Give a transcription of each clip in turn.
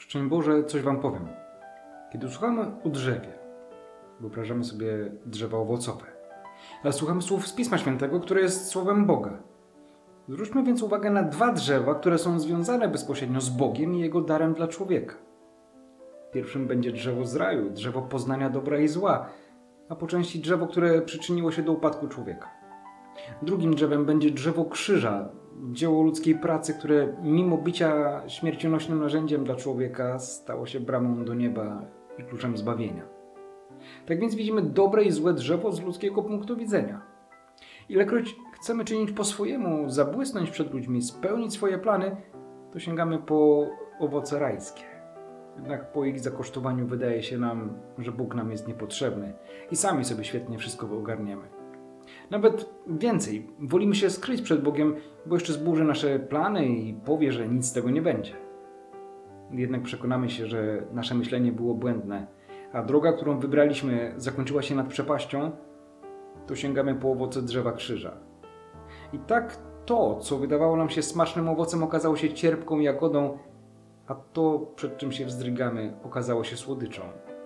Szczęść Boże, coś wam powiem. Kiedy słuchamy o drzewie, wyobrażamy sobie drzewa owocowe, ale słuchamy słów z Pisma Świętego, które jest słowem Boga. Zwróćmy więc uwagę na dwa drzewa, które są związane bezpośrednio z Bogiem i Jego darem dla człowieka. Pierwszym będzie drzewo z raju, drzewo poznania dobra i zła, a po części drzewo, które przyczyniło się do upadku człowieka. Drugim drzewem będzie drzewo krzyża, dzieło ludzkiej pracy, które mimo bycia śmiercionośnym narzędziem dla człowieka stało się bramą do nieba i kluczem zbawienia. Tak więc widzimy dobre i złe drzewo z ludzkiego punktu widzenia. Ilekroć chcemy czynić po swojemu, zabłysnąć przed ludźmi, spełnić swoje plany, to sięgamy po owoce rajskie. Jednak po ich zakosztowaniu wydaje się nam, że Bóg nam jest niepotrzebny i sami sobie świetnie wszystko ogarniemy. Nawet więcej, wolimy się skryć przed Bogiem, bo jeszcze zburzy nasze plany i powie, że nic z tego nie będzie. Jednak przekonamy się, że nasze myślenie było błędne, a droga, którą wybraliśmy, zakończyła się nad przepaścią, to sięgamy po owoce drzewa krzyża. I tak to, co wydawało nam się smacznym owocem, okazało się cierpką jagodą, a to, przed czym się wzdrygamy, okazało się słodyczą.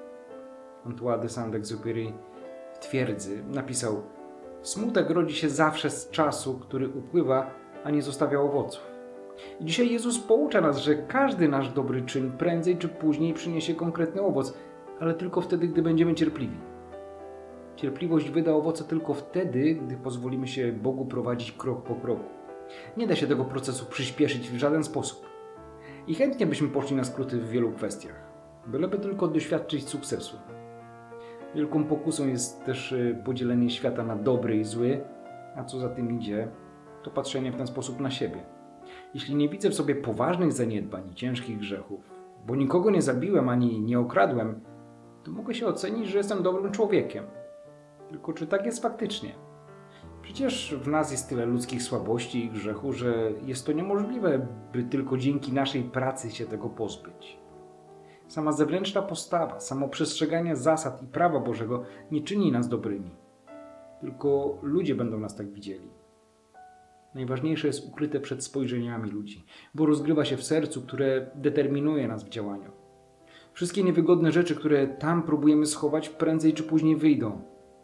Antoine de Saint-Exupéry w Twierdzy napisał: smutek rodzi się zawsze z czasu, który upływa, a nie zostawia owoców. I dzisiaj Jezus poucza nas, że każdy nasz dobry czyn prędzej czy później przyniesie konkretny owoc, ale tylko wtedy, gdy będziemy cierpliwi. Cierpliwość wyda owoce tylko wtedy, gdy pozwolimy się Bogu prowadzić krok po kroku. Nie da się tego procesu przyspieszyć w żaden sposób. I chętnie byśmy poszli na skróty w wielu kwestiach, byleby tylko doświadczyć sukcesu. Wielką pokusą jest też podzielenie świata na dobry i zły, a co za tym idzie, to patrzenie w ten sposób na siebie. Jeśli nie widzę w sobie poważnych zaniedbań i ciężkich grzechów, bo nikogo nie zabiłem ani nie okradłem, to mogę się ocenić, że jestem dobrym człowiekiem. Tylko czy tak jest faktycznie? Przecież w nas jest tyle ludzkich słabości i grzechu, że jest to niemożliwe, by tylko dzięki naszej pracy się tego pozbyć. Sama zewnętrzna postawa, samo przestrzeganie zasad i prawa Bożego nie czyni nas dobrymi. Tylko ludzie będą nas tak widzieli. Najważniejsze jest ukryte przed spojrzeniami ludzi, bo rozgrywa się w sercu, które determinuje nas w działaniu. Wszystkie niewygodne rzeczy, które tam próbujemy schować, prędzej czy później wyjdą.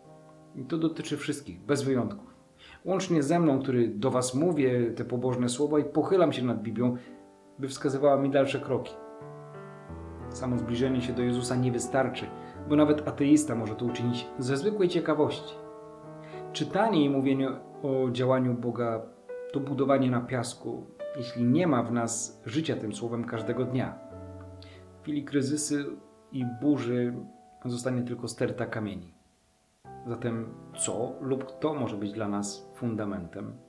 I to dotyczy wszystkich, bez wyjątków. Łącznie ze mną, który do was mówię te pobożne słowa i pochylam się nad Biblią, by wskazywała mi dalsze kroki. Samo zbliżenie się do Jezusa nie wystarczy, bo nawet ateista może to uczynić ze zwykłej ciekawości. Czytanie i mówienie o działaniu Boga to budowanie na piasku, jeśli nie ma w nas życia tym słowem każdego dnia. W chwili kryzysy i burzy zostanie tylko sterta kamieni. Zatem co lub kto może być dla nas fundamentem?